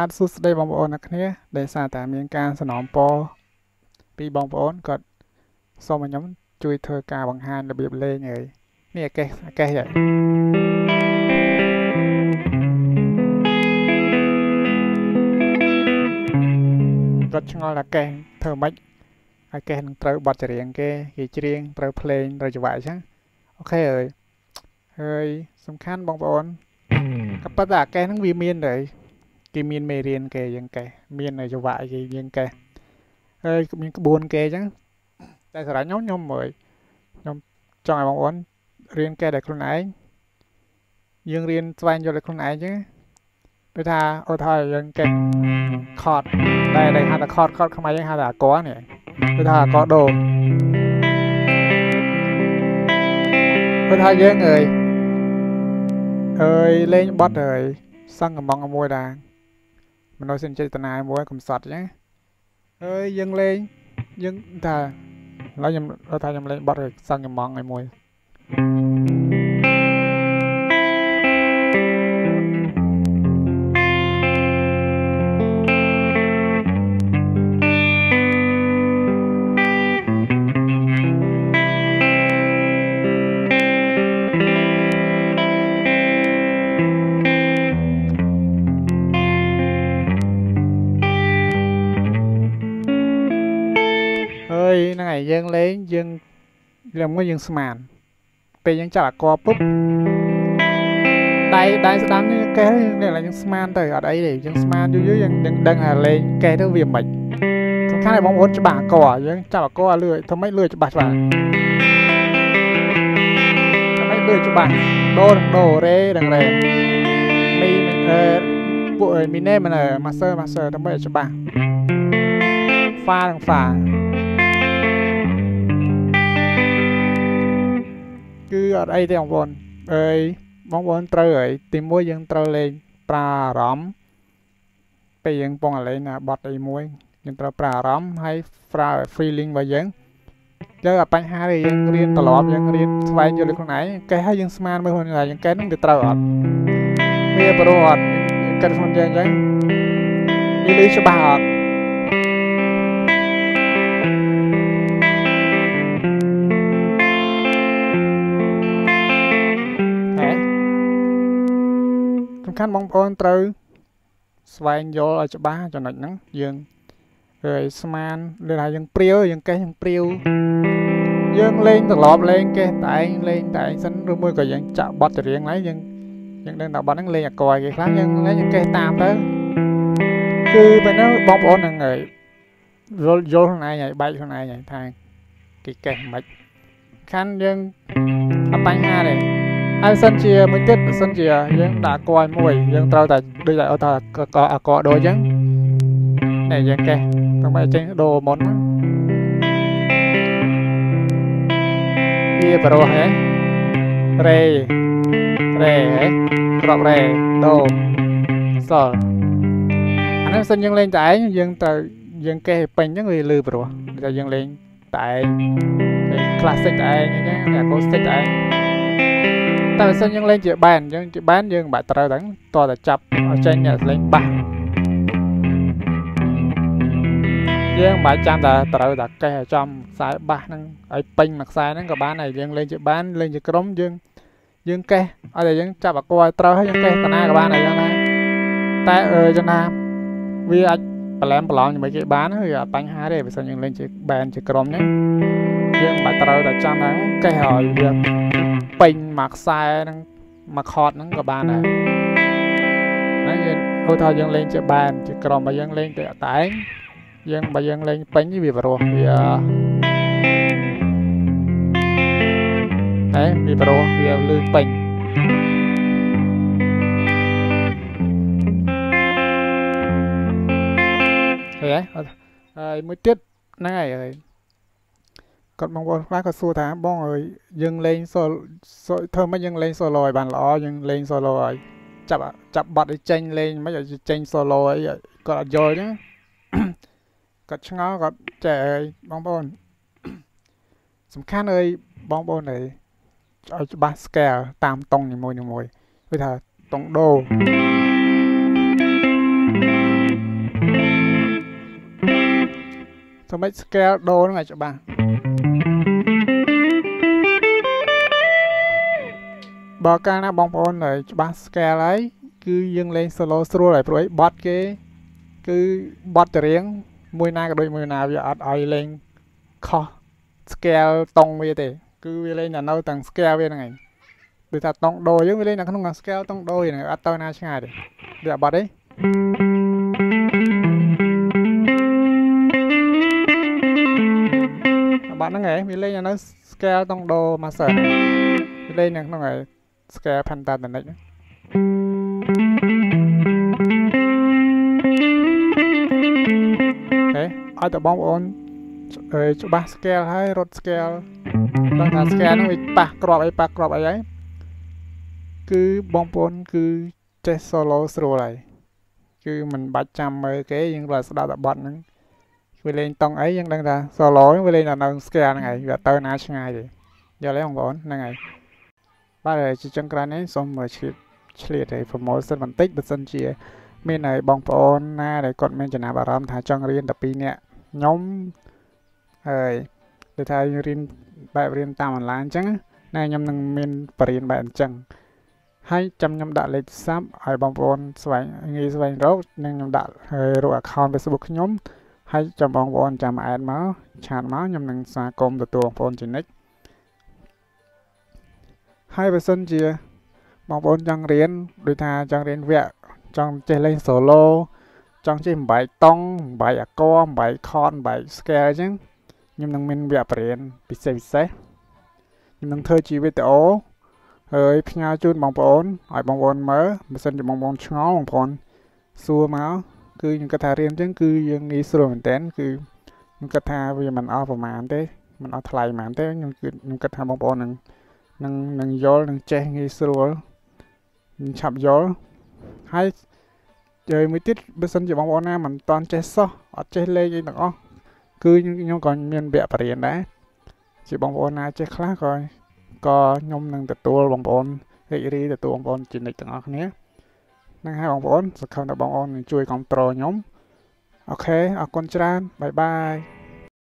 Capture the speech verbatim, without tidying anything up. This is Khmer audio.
បាទសួស្តីបងប្អូនអ្នកគ្នាដែលសារតែមានការสนองពរពីបងប្អូនគាត់សូមឲ្យខ្ញុំជួយធ្វើការបង្ហាញរបៀបលេងហើយនេះអាកេសអាកេសហើយគាត់ឆ្ងល់អាកេសធ្វើម៉េចអាកេសនឹងត្រូវបទចម្រៀងគេគេច្រៀងត្រូវភ្លេងត្រូវចង្វាក់អញ្ចឹងអូខេហើយហើយសំខាន់បងប្អូនក៏ប៉ុន្តែអាកេសហ្នឹងវាមានដែរគេមានមេរៀនគេយ៉ាងកេះមានចង្វាក់គេយ៉ាងកេះហើយមានក្បួនគេអញ្ចឹងតែសម្រាប់ខ្ញុំខ្ញុំមើលខ្ញុំចង់ឲ្យបងប្អូនរៀនកេះដោយខ្លួនឯងយើងរៀនស្វែងយល់ដោយខ្លួនឯងអញ្ចឹងដូចថាឧទាហរណ៍យើងកេះខតដែលដែលហៅថាខតខតខ្មែរយើងហៅថាអាកនេះដូចថាអាកដូដូចថាយើងអើយអើយលេងបត់ហើយសឹងកំងមួយដែរមនោសញ្ចេតនាមួយកំសត់អញ្ចឹងហើយយើងលេងយើងថាឥឡូវខ្ញុំថាខ្ញុំលេងបត់សឹងកំងឲ្យមួយហ្នឹងហើយយើងលេងយើងលេងមួយយើងស្មានពេលយើងចាប់អាកពុបដៃដៃស្ដាំនេះកេះនេះឡើយយើងស្មានទៅអត់អីទេយើងស្មានយូរយូរយើងដឹងដឹងថាលេងកេះទៅវាមិនសំខាន់ឲ្យបងប្អូនច្បាស់អាកយើងចាប់អាកលឿធ្វើម៉េចលឿច្បាស់ច្បាស់ធ្វើម៉េចលឿច្បាស់ដូនឹងដូរ៉េនឹងរ៉េមីអឺពួកមីណេមិនម៉ាស្ទ័រម៉ាស្ទ័រធ្វើម៉េចច្បាស់ហ្វានឹងហ្វាគឺអត់អីទេបងប្អូនអើយបងប្អូនត្រូវហើយទីមួយយើងត្រូវលេងប្រើអារម្មណ៍ពេលយើងពងលេងបទអីមួយយើងត្រូវប្រើអារម្មណ៍ហើយប្រើ feeling របស់យើងយើងអាបញ្ហានេះយើងរៀនត្រឡប់យើងរៀនស្វែងយល់ខ្លួនឯងកេះហើយយើងស្មានមើលខ្លួនឯងយើងកេះនឹងទៅត្រូវអត់វាប្រូអត់យើងគិតខ្លួនយើងអញ្ចឹងវាលឺច្បាស់អត់ខាន់បងប្អូនត្រូវស្វែងយល់ឲ្យច្បាស់ចំណុចហ្នឹងយើងហើយស្មានលើថាយើងព្រាវយើងកេះយើងព្រាវយើងលេងត្រឡប់លេងកេះតែឯងលេងតែឯងសិនឬមួយក៏យើងចាក់បទចម្រៀងហើយយើងយើងដឹងថាបទហ្នឹងលេងអាកយគេខ្លះយើងលេងយើងកេះតាមទៅគឺពេលហ្នឹងបងប្អូនហ្នឹងហើយយល់យល់ខ្លួនឯងហើយបែកខ្លួនឯងហើយថាគេកេះមិនខាន់យើងអត់បញ្ហាទេហើយសិនជាមួយទៀតបើសិនជាយើងដាក់កយមួយយើងត្រូវតែដូចតែអត់ថាអាកដូអញ្ចឹងនេះយើងកេះដើម្បីចេញដូមុនវាប្រុសហ៎រេរេក្របរេដូសអានេះសិនយើងលេងតែឯងយើងទៅយើងកេះពេញអញ្ចឹងវាលឺប្រុសតែយើងលេងតែឯង classic តែឯងអញ្ចឹងអាកូស្ទិកតែឯងតែបើសិនយើងលេងជាបែនអញ្ចឹងជាបែនយើងមិនបាច់ត្រូវហ្នឹងតោះតែចាប់ឲ្យចេញអ្នកលេងបាសយើងមិនបាច់ចាំតែត្រូវតែកេះឲ្យចំខ្សែបាសហ្នឹងឲ្យពេញមួយខ្សែហ្នឹងក៏បានដែរយើងលេងជាបែនលេងជាក្រុមយើងយើងកេះឲ្យតែយើងចាប់អាកឲ្យត្រូវហើយយើងកេះតាណាក៏បានដែរយ៉ាងណាតែអឺយ៉ាងណាវាអាចប្រឡែមប្រឡងជាមួយគេបានគឺអត់បញ្ហាទេបើសិនយើងលេងជាបែនជាក្រុមអញ្ចឹងយើងមិនបាច់ត្រូវតែចាំតែកេះឲ្យវាពេញមួយខ្សែហ្នឹងមួយខតហ្នឹងក៏បានដែរហ្នឹងយើងឧទាហរណ៍យើងលេងជាបែនជាក្រុមបើយើងលេងតែតែងយើងបើយើងលេងពេញវាប្រុសវាហេវាប្រុសវាលឺពេញហេហើយមួយទៀតហ្នឹងហើយគាត់បងប្អូនខ្លះក៏សួរថាបងអើយយើងលេងសូធ្វើម៉េចយើងលេងសូឡូឲ្យបានល្អយើងលេងសូឡូឲ្យចាប់ចាប់បတ်ឲ្យចេញលេងមិនឲ្យចេញសូឡូអីគាត់អត់យល់អញ្ចឹងគាត់ឆ្ងល់គាត់ចេះអើយបងប្អូនសំខាន់អើយបងប្អូនអើយឲ្យច្បាស់ scale តាមតុងនីមួយៗដូចថាតុងដូ mấy scale đô nó ngày cho bạn bỏ ca na bong ôn rồi cho bạn scale ấy cứ dừng lên solo solo lại rồi bot cái cứ bot riêng mùi na cái đôi mùi nào giờ ai lên kho scale tông như thế cứ lên là nâu tầng scale bên này từ thật tông đôi chứ lên là không ngờ scale tông đôi này ở tôi na chẳng ai để để bật đấy bạn nó nghe vì lên là nó scale tông đô mà sợ lên là nó nghe scale pan tan tận đấy thế ai tập bóng ôn rồi cho ba scale hay rốt scale đang là scale nó bị bạc crop ấy bạc crop ấy ấy cứ bóng ôn cứ chơi solo solo này cứ mình bắt chăm mấy cái những là đã tập bật nữa vì lên tông ấy vẫn đang là solo với lên là nâng scale này và tơ na ngay thì giờ lấy bóng ôn này ba đời chỉ chân cái này xong rồi chỉ chỉ để promotion phân tích bớt sân chia bên này bóng ôn na để còn bên chân nào bảo làm thả chân riêng tập pin nè nhóm ơi để thay riêng bài riêng tam online chẳng này nhầm nâng bên riêng bạn chẳng hay chăm nhầm đã lấy sắp ở bóng ôn xoay nghi xoay rốt nên nhầm đã rồi account Facebook nhóm hay chăm bóng ôn chăm ad máu chat máu nhầm nâng xa công từ tuồng ôn trên nick hai bớt sân chia bóng ôn chẳng riêng đôi thà chẳng riêng vẹn trong chơi lên solo trong chơi bài tông bài co bài con bài scale chứ nhưng năng mình vẽ biển bị xe bị xe nhưng năng thơ chỉ với tổ hơi phía chun bóng bóng hỏi bóng bóng mới mà sân cho bóng bóng ngó bóng bóng xua máu cứ những cái thà riêng chứ cứ những ý sửa mình tên cứ những cái thà vì mình ở vào màn thế mình ở thay màn thế nhưng cứ những cái thà bóng bóng năng năng năng gió năng che nghi sửa mình chập gió hay chơi mới tiết bên sân chỉ bóng bóng nam mình toàn che so ở che lên như đó cứ nhưng còn miền bẹ phải hiện đấy chỉ bóng bóng na che khác rồi có nhom nâng từ tua bóng bóng cái đi từ tua bóng bóng chỉ định từng ở nhé nâng hai bóng bóng sẽ không được bóng bóng chui control nhóm ok ở con tràn bye bye